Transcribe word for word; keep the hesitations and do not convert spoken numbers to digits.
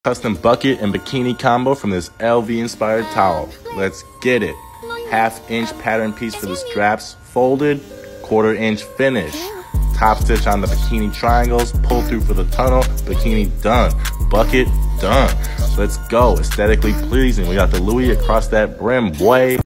Custom bucket and bikini combo from this L V inspired towel. Let's get it. Half inch pattern piece for the straps, folded, quarter inch finish. Top stitch on the bikini triangles, pull through for the tunnel, bikini done. Bucket done. Let's go. Aesthetically pleasing. We got the Louis across that brim, boy.